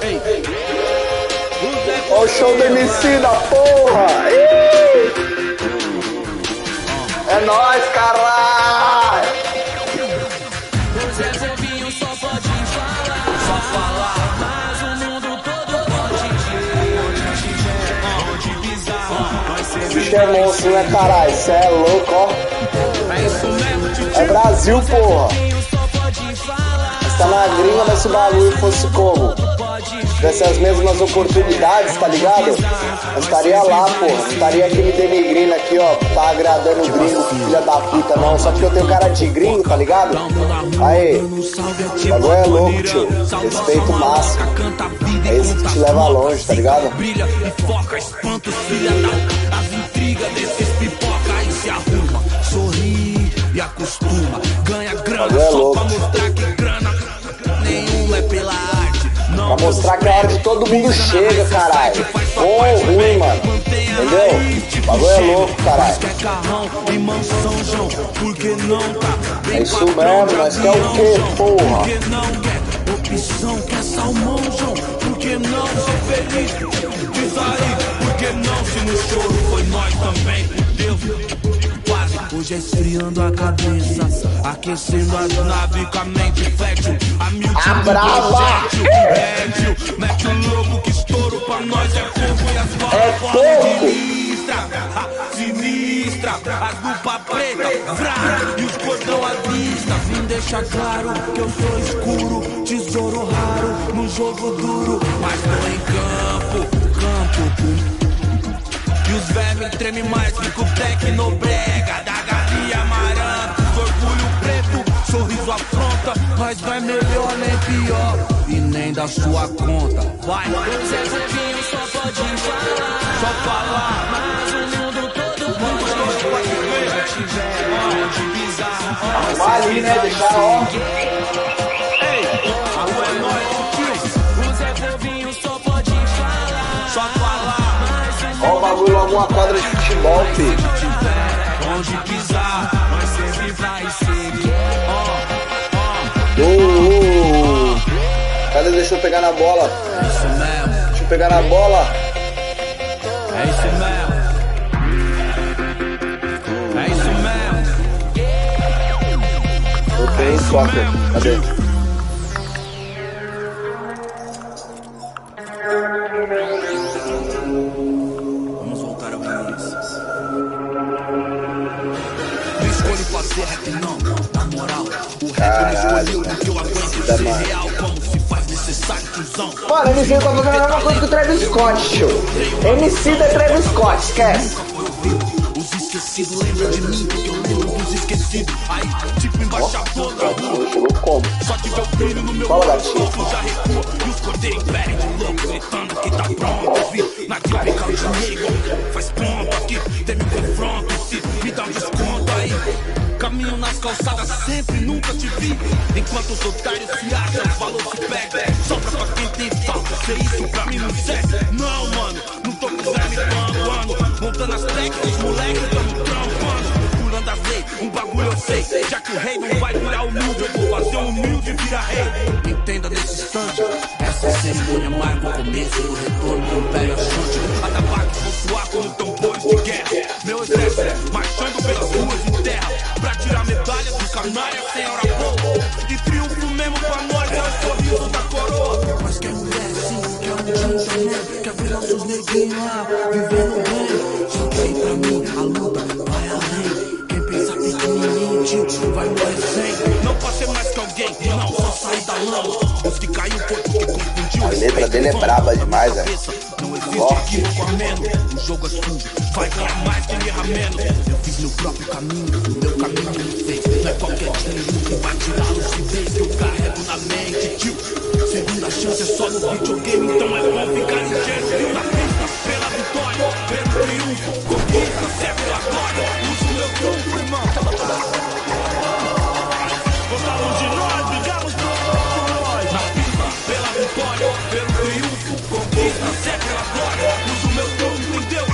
Olha o show do MC da porra! É nóis, caralho! O Zé Povinho só pode falar, mas o mundo todo pode pisar. Bicho é monstro, né, caralho? Cê é louco, ó. É Brasil, porra. Você tá na gringa, mas se o bagulho fosse como? Tivesse as mesmas oportunidades, tá ligado? Eu estaria lá, porra. Não estaria aqui me denegrindo aqui, ó. Tá agradando o gringo, filha da puta, não. Só porque eu tenho cara de gringo, tá ligado? Aí, o bagulho é louco, tio. Respeito máximo. É isso que te leva longe, tá ligado? Brilha e foca, espanta os filha da... As intrigas desses pipoca e se arruma. Sorri e acostuma. Ganha grana só pra mostrar que grana nenhuma é pela arte. Pra mostrar que a hora de todo mundo chega, caralho. Bom ou ruim, mano. Entendeu? O bagulho é louco, caralho. É isso mesmo, nós quer o quê, porra? Opção quer salmão, João. Por que não ser feliz? Diz aí, por que não se no choro foi nós também? Deus, quase. Hoje é esfriando a cabeça, aquecendo as naves com a mente fértil. A brava! Mete o louco que estouro pra nós é fogo e as é fogo! Sinistra, as lupa preta, vrá, e os cordão à vista. Vim deixar claro que eu sou escuro, tesouro raro, no jogo duro, mas tô em campo. E os vermes tremem mais que o tecnobrega, da galinha amaranto, orgulho preto, sorriso afronta, mas vai melhor nem pior, e nem da sua conta. Vai! O Zé Povinho só pode falar, mas o mundo todo pode ver. Se tiver onde pisar, arrumar ali, né? Deixar, ó. Ei, a rua é nóis, tio. O Zé Povinho só pode falar, ó o bagulho, alguma quadra de futebol, filho. Se tiver onde pisar, nós sempre vai seguir. Cadê? Deixa eu pegar na bola. É isso mesmo. Deixa eu pegar na bola. É isso mesmo. É isso mesmo. Eu tenho soccer. Cadê? Vamos voltar ao início. Me escolhe fazer rap não, na moral. O rap me escolheu porque eu aguento ser real. Como se faz necessário, tiozão. Mano, MC tá fazendo a mesma coisa que o Travis Scott, tio. MC da Travis Scott, esquece. Os esquecidos lembram de mim, porque eu lembro dos esquecidos. Aí, tipo embaixador da rua. Só tiver o brilho no meu corpo, já recua. E os cordeiros império de louco, gritando que tá pronto. Vi na típica de nego, faz ponto aqui. Teve um confronto, se me dá um desconto aí. Caminho nas calçadas sempre, nunca te vi. Enquanto os otários se acham, o valor se pega. Sobra pra quem tem falta, ser isso pra mim não serve. Não, mano, não tô com Zé me bambando. Montando as técnicas, moleque, tamo trampando. Pulando as leis, um bagulho eu sei. Já que o rei não vai virar humilde, eu vou fazer um humilde virar rei. Entenda nesse instante, essa é a cerimônia marca o começo do retorno do Império Achante. Atabaques vão soar como tambores de guerra. Meu exército marchando pelas ruas de terra pra tirar medalha do canalha sem hora boa. E triunfo mesmo pra nós é o sorriso da coroa. Mas quer mulher sim, quer um dia também. Quer ver nossos neguinhos lá, vivendo bem. Só que aí pra mim a luta vai além. Quem pensa pequenininho, tio, vai morrer sem. Não pode ser mais que alguém, não, só sair da lama. Os que caiu foi porque confundiu. A letra dele é braba demais, velho. Não existe equívoco a menos. O jogo é sujo, vai ganhar mais quem erra menos. Eu fiz meu próprio caminho, o meu caminho me fez. Não é qualquer tiro que vai tirar a lucidez que eu carrego na mente, tio. Segunda chance é só no videogame, então é bom ficar ligeiro. Na pista, pela vitória, pelo triunfo, conquista, serve pela glória. Uso meu trunfo, irmão. Botar longe de nós, brigamos por nós. Na pista, pela vitória, pelo triunfo, conquista, serve pela glória. Uso meu trunfo em Deus.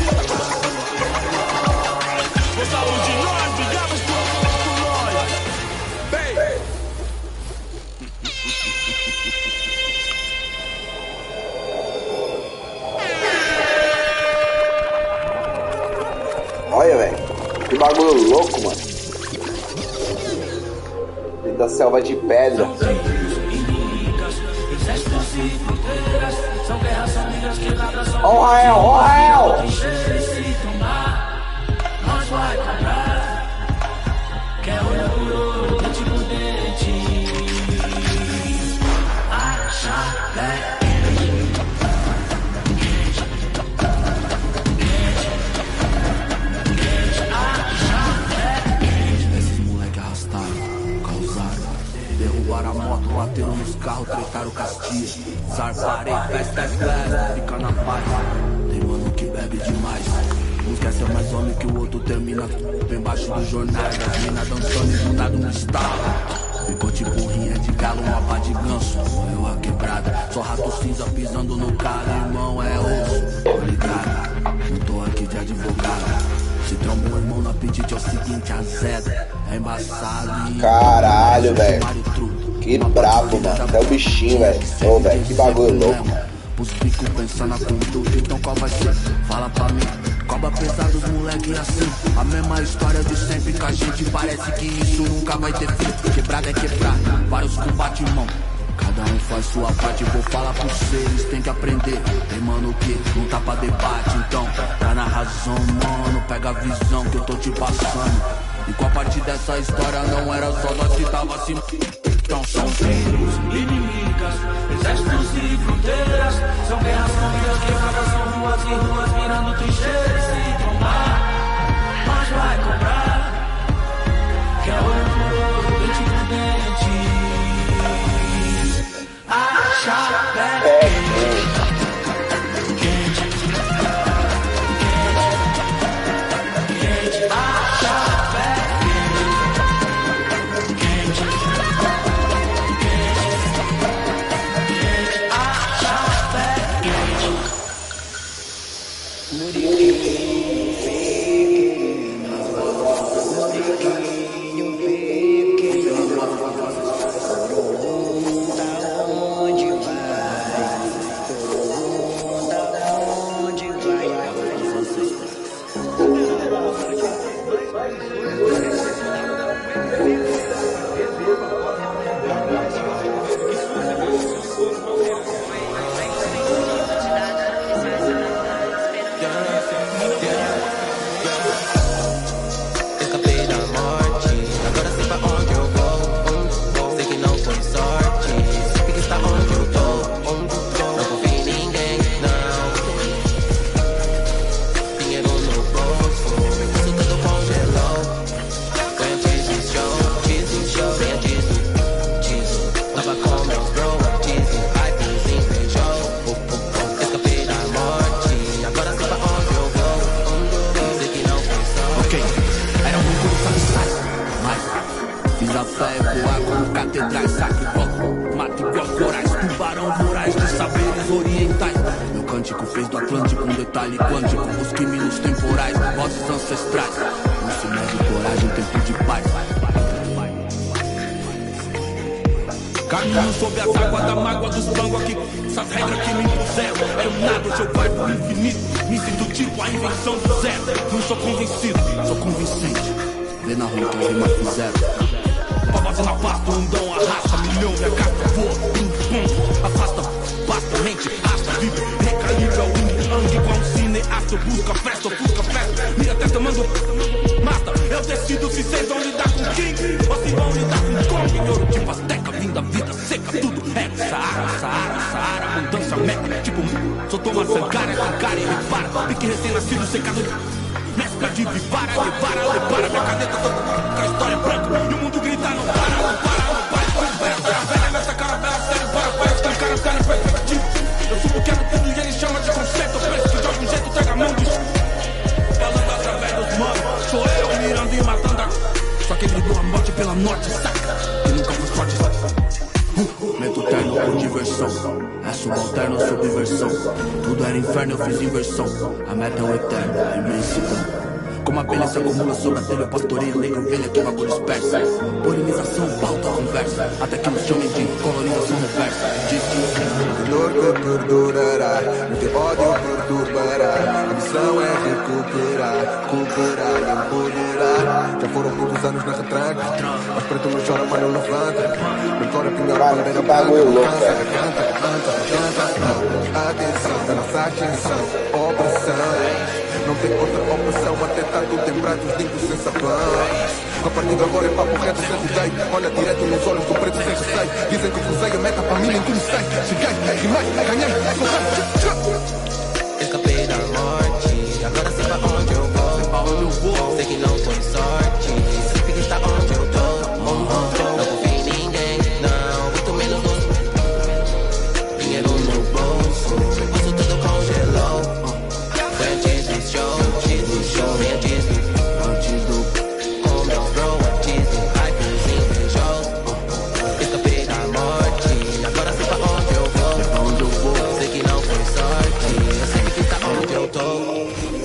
Botar longe de nós, brigamos por nós. Bem. bagulho louco, mano. Dentro da selva de pedra. Ó Rael, ó Rael! Derrubaram a moto, bateram nos carros, tretaram Castilha. Zarparei, festa class, fica na paz. Tem mano que bebe demais. Um quer ser mais homem que o outro termina bem baixo dos jornais. As minas dançando e do nada um estalo. Ficou tipo rinha de galo, uma pá de ganso. Eu a quebrada, só rato cinza pisando no carro. Irmão é osso, tô ligado. Não tô aqui de advogado. Se tromba um irmão no apetite é o seguinte, azeda. É embaçado e... Caralho, velho. Que brabo, mano. Até o bichinho, velho. Ô, velho, que bagulho louco. Os bicos pensando na conduta, então qual vai ser? Fala pra mim. Cobra pesado dos moleque assim. A mesma história de sempre com a gente. Parece que isso nunca vai ter fim. Quebrada é quebrada, vários combates, irmão. Cada um faz sua parte, vou falar pra vocês, tem que aprender. Tem mano que não tá pra debate, então tá na razão, mano. Pega a visão que eu tô te passando. E com a parte dessa história não era só nós que tava assim. Então são filhos, inimigas, exércitos e fronteiras. São guerras, são vidas, quebradas, são ruas e ruas virando trincheiras. Se trombar, nós vai cobrar. Que é olho por olho, dente por dente. Caminho sob as águas da mágoa dos bangos aqui. Essas regras que me impuseram. Era um nada, hoje eu vai pro infinito. Me sinto tipo a invenção do zero. Não sou convencido, sou convincente. Vê na rua que as rimas fizeram. Pra fazer na pasta, um dom arrasta. Milhão, minha carta voa, pum, pum. Afasta, basta, mente, rasta, vive. Recalibra o ing, igual um cineasta. Busca festa, ofusca festa. Mira testa, mando mata. Eu decido se vocês vão lidar com King ou se vão lidar com Kong. Ouro tipo Azteca, vinda vida seca, tudo é Saara, abundância meca. Tipo, sou Thomas Sankara, Sankara e repara. Pique recém-nascido, secado, mescla de vivara, levara. Minha caneta toda com a história branca. E o mundo grita, não para. Velha nessa caravela, sério, para, escancara, cara, perspectivo. Eu subo, quero tudo e ele chama de conceito. Eu penso que joga um jeito, pega a mão do falando através dos manos. Sou eu mirando e matando só que ele deu a morte pela morte, saca? E nunca foi forte, meto terno por diversão. É subalterno, subversão. Tudo era inferno, eu fiz inversão. A meta é o eterno, a imensidão. Como a abelha se acumula sobre a telha, eu pastorei a negra ovelha que bagulho dispersa. Polinização, pauta, conversa, até que nos chamem de colonização reversa. Diz que dor que perdurará, muito ódio perturbará. A missão é recuperar, cooperar e empoderar. Já foram muitos anos na retranca, mas preto não chora, mas não levanta. Não chora, pinhão, a bandeira branca. Canta, atenção, da nossa ascensão, opressão. Não tem outra opção, até tá tudo em pratos limpos sem sabão. A partir de agora é papo reto sem rodeio. Olha direto nos olhos do preto sem receio. Dizem que cruzei a meta para mim, nem comecei. Cheguei, rimei, ganhei, escapei da morte, agora sei pra onde eu vou. Sei que não foi sorte, sempre que está onde eu tô. Não confio em ninguém, não, muito menos no dinheiro no bolso. Isso tudo congelou. Foi antes do show, bem antes do oh meu bro, antes do hype nos invejou. Escapei da morte, agora sei pra onde eu vou. Sei que não foi sorte, eu sei que tá onde eu tô.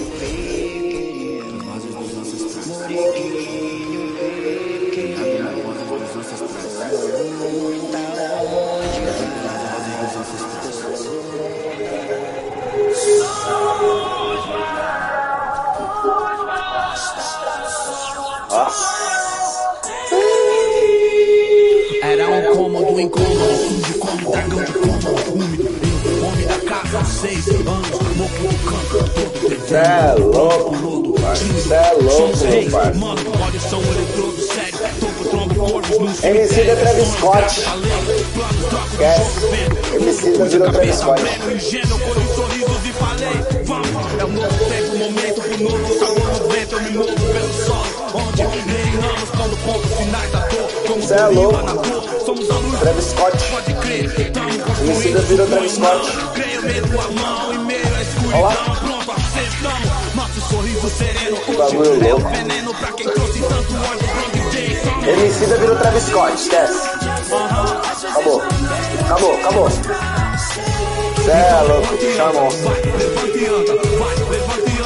Era um cômodo incômodo, sujo como um dragão de cômodo úmido. Eu, homem da casa há 6 anos, moco no canto todo devendo. Cê é louco, cê é louco, pai. Mano, audição, eletrodo, sério, topo, trombo, corvos, no MC da Travis Scott. Esquece. MC da virou Travis Scott. Ingênuo, cor de sorrisos e falei, vamos. É o novo tempo, momento pro novo sabor no vento. Eu me movo pelo solo, onde reinamos quando pontos finais da dor. Como Cê é louco. somos a luz. Travis Scott. Pode crer, tamo MC da virou Travis Scott. creio mesmo a mão e meio a escuridão. Pronto, acertamos. Nosso sorriso sereno. Que bagulho É o louco. veneno pra quem trouxe tanto ódio pra onde tem. MC da virou Travis Scott, esquece. Acabou. Acabou, acabou. Cê é louco, chamou. Levanta e anda, vai, levanta e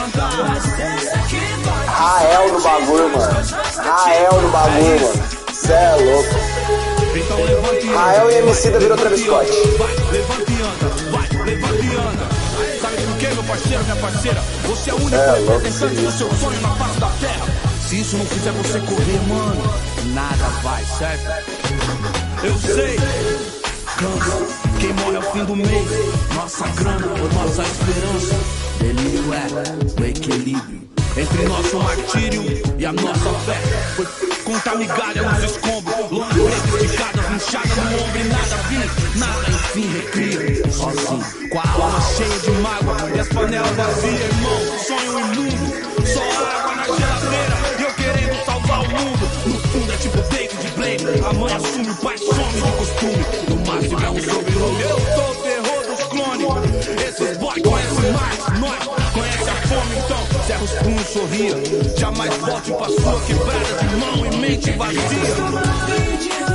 anda. Rael no bagulho, mano. Rael no bagulho, mano. Cê é louco. Então levanta e anda. Rael e MC da virou Travis Scott. Vai, levanta e anda, vai, levanta e anda. Sabe por quê, meu parceiro, minha parceira? Você é o único representante do seu sonho na face da terra. Se isso não fizer você correr, mano, nada vai, certo? Eu sei, cansa. Quem morre ao fim do mês, nossa grana ou nossa esperança. Delírio é o equilíbrio entre nosso martírio e a nossa fé. Foi contar migalha nos escombros, lona preta esticada, inchada no ombro e nada vi, nada enfim recria. Sozinho, com a alma cheia de mágoa e as panelas vazias, irmão, sonho imundo, só água na geladeira e eu querendo salvar o mundo. No fundo é tipo David Blaine, a mãe assume, o pai some de costume. No máximo é um sobrenome, eu sou o terror dos clones. Esses boys conhecem mais, nós conhece a fome, então cerra os punhos, sorria. Jamais volte pra sua quebrada de mão e mente vazia.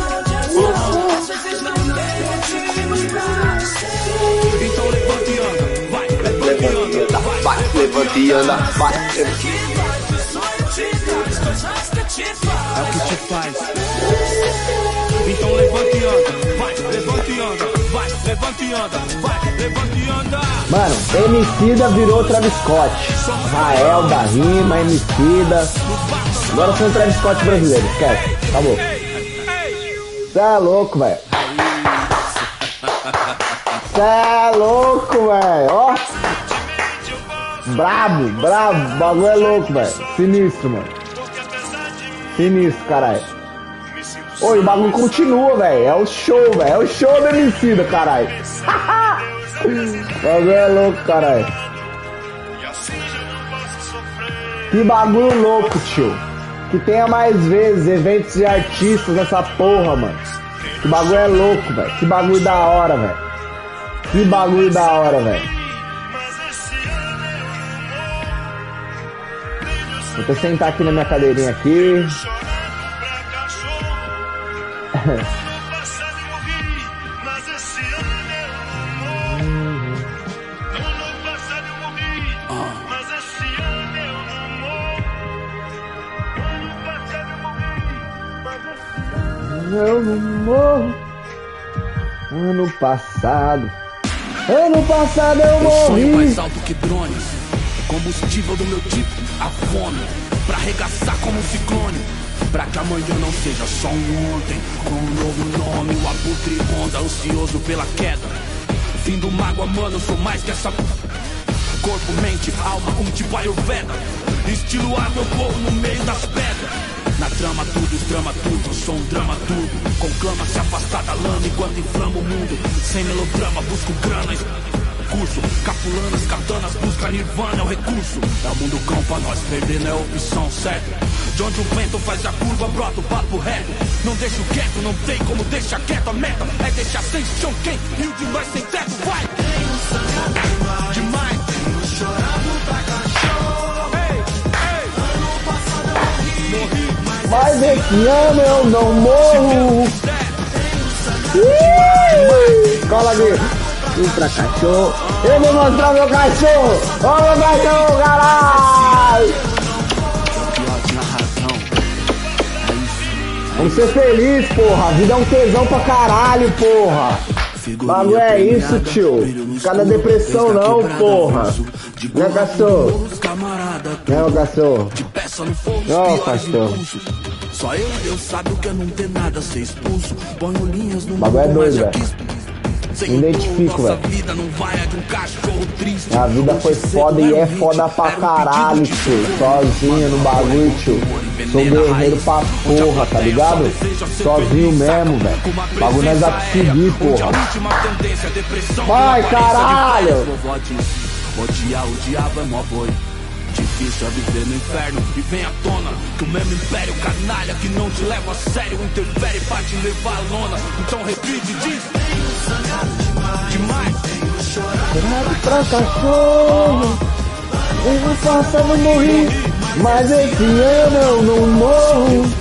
Então levanta e anda, vai, levanta e anda, vai, levanta e anda, vai. É o que te faz. Então levanta e anda, vai, levanta e anda, vai, levanta e anda, vai, levanta e anda. Mano, Emicida virou Travis Scott. Rael da rima, Emicida. Agora sou o Travis Scott brasileiro, esquece. Acabou. Cê é louco, velho. Cê é louco, velho. Ó. Brabo, brabo. O bagulho é louco, velho. Sinistro, mano. Sinistro, caralho. Oi, o bagulho continua, velho. É o show, velho. É o show do Emicida, caralho. O bagulho é louco, caralho. Que bagulho louco, tio. Que tenha mais vezes eventos de artistas nessa porra, mano. Que bagulho é louco, velho. Que bagulho da hora, velho. Que bagulho da hora, velho. Vou até sentar aqui na minha cadeirinha aqui. eu não morro. Ano passado eu morri. Sonho mais alto que drones, combustível do meu tipo, a fome, pra arregaçar como um ciclone, pra que amanhã não seja só um ontem, com um novo nome, o abutre ronda, ansioso pela queda. Fim do mágoa, mano, eu sou mais que essa. Corpo, mente, alma, um tipo Ayurveda. Estilo água, eu vou no meio das pedras. Na trama tudo, estrama tudo, eu sou um drama tudo. Conclama se afastar da lama enquanto inflama o mundo. Sem melodrama, busco grana, curso. Capulanas, katanas, busca nirvana, é o recurso. É o mundo cão pra nós, perder não é opção, certo? De onde o vento faz a curva, brota o papo reto. Não deixo quieto, não tem como deixar quieto. A meta é deixar sem chão quem? Rio de nós sem teto, vai! Tenho sangrado demais, tenho chorado pra cachorro. Ei, ei, ano passado eu morri, mas esse ano eu não morro. Cola aqui. Vim pra cachorro. Eu vou mostrar meu cachorro. Ó meu cachorro, caralho. Vamos ser felizes, porra. A vida é um tesão pra caralho, porra. Bagulho é isso, tio. Ficar na depressão não, porra. Né, cachorro? Não, cachorro. Não, cachorro. Só eu e Deus sabe o que é não ter nada a ser expulso. Ponho linhas no bagulho é doido, velho. Me identifico, velho. A vida foi foda e é foda pra caralho, tio. Sozinho no bagulho, tio. Sou guerreiro pra porra, tá ligado? Sozinho mesmo, velho. Bagulho nós dá pra seguir, porra. Vai, caralho! Odiar o diabo é mó boi. Difícil é viver no inferno e vem à tona que o mesmo império canalha que não te leva a sério interfere pra te levar à lona. Então repite, diz. Tenho sangrado demais, tenho chorado pra cachorro. Ano passado eu morri, mas esse ano eu não morro.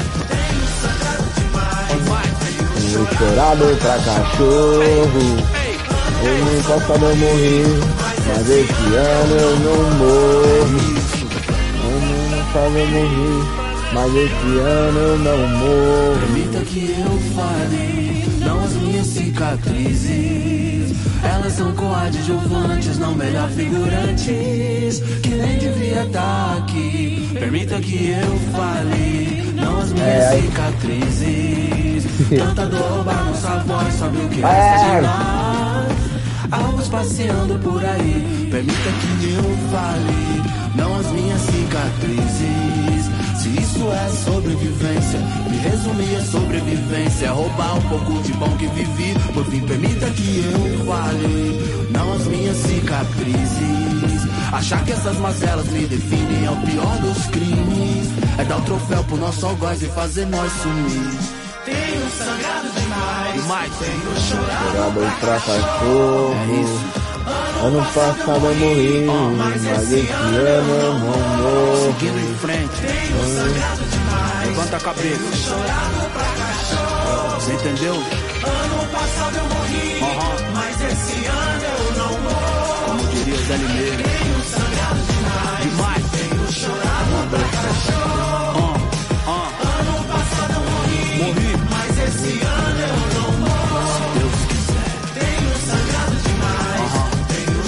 Tenho chorado pra cachorro. Ano passado eu morri, mas esse ano eu não morro. Ano passado eu morri, mas esse ano eu não morro. Permita que eu fale, não as minhas cicatrizes. Elas são coadjuvantes, não melhor figurantes, que nem devia estar aqui. Permita que eu fale, não as minhas cicatrizes. Tanta dor roubar nossa voz, sabe o que resta de nós? Almas passeando por aí, permita que eu fale, não as minhas cicatrizes. Se isso é sobrevivência, me resumir é sobrevivência. É roubar um pouco de bom que vivi, por fim permita que eu fale, não as minhas cicatrizes. Achar que essas mazelas me definem é o pior dos crimes. É dar o troféu pro nosso algoz e fazer nós sumir. Tenho sangrado demais, tenho chorado pra cachorro. Ano passado eu morri, mas esse ano eu não morro. Seguindo em frente, tenho sangrado demais. Levanta a cabeça, tenho chorado pra cachorro. Você entendeu? Ano passado eu morri, mas esse ano eu não morro. Como diria o Zé Limeira, tenho sangrado demais, tenho chorado pra cachorro. Ano passado eu morri, mas esse ano eu não morro. Se Deus quiser, tenho sangrado demais, tenho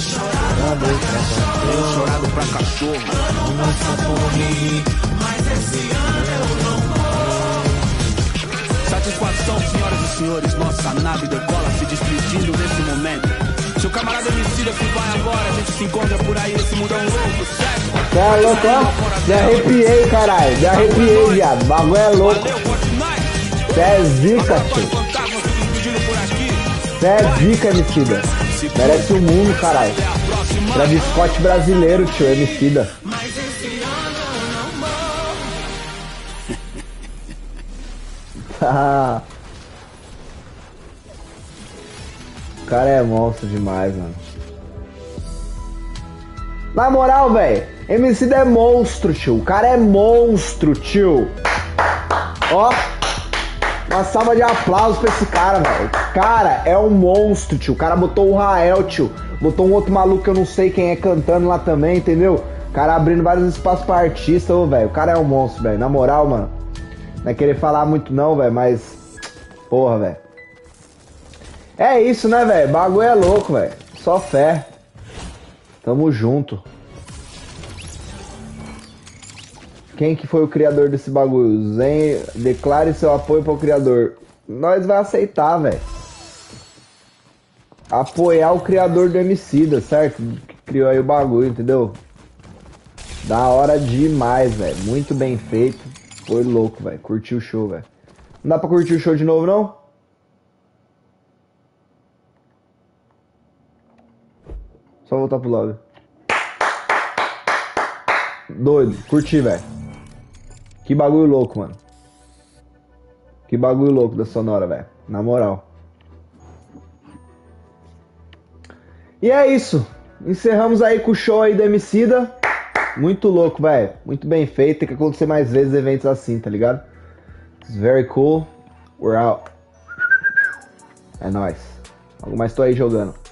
chorado pra cachorro. Ano passado eu morri, mas esse ano eu não morro. Satisfação, senhoras e senhores, nossa nave decola se despedindo nesse momento. Seu camarada Emicida se vai agora, a gente se encontra por aí nesse mundão louco, certo? Você é louco, ó? Me arrepiei, caralho. Me arrepiei, viado. Bagulho é louco. Você é zica, tio. Você é zica, Emicida. Merece o mundo, caralho. Travis Scott brasileiro, tio, Emicida. O cara é monstro demais, mano. Na moral, velho, Emicida é monstro, tio. O cara é monstro, tio. Ó, uma salva de aplausos pra esse cara, velho. Cara, é um monstro, tio. O cara botou o Rael, tio. Botou um outro maluco que eu não sei quem é cantando lá também, entendeu? O cara abrindo vários espaços pra artista, ô, velho. O cara é um monstro, velho. Na moral, mano. Não é querer falar muito não, velho, mas Porra, velho. É isso, né, velho? Bagulho é louco, velho. Só fé. Tamo junto. Quem que foi o criador desse bagulho? Zen, declare seu apoio pro criador. Nós vai aceitar, velho. Apoiar o criador do Emicida, certo? Que criou aí o bagulho, entendeu? Da hora demais, velho. Muito bem feito. Foi louco, velho. Curti o show, velho. Não dá pra curtir o show de novo, não? Só voltar pro lobby. Doido. Curti, velho. Que bagulho louco, mano. Que bagulho louco da Sonora, velho. Na moral. E é isso. Encerramos aí com o show aí do Emicida. Muito louco, velho. Muito bem feito. Tem que acontecer mais vezes eventos assim, tá ligado? It's very cool. We're out. É nóis. Algo mais tô aí jogando.